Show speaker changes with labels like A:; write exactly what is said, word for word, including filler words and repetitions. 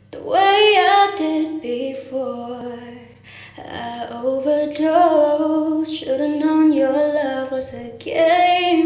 A: the way I did before. I overdosed. Should've known your love was a game.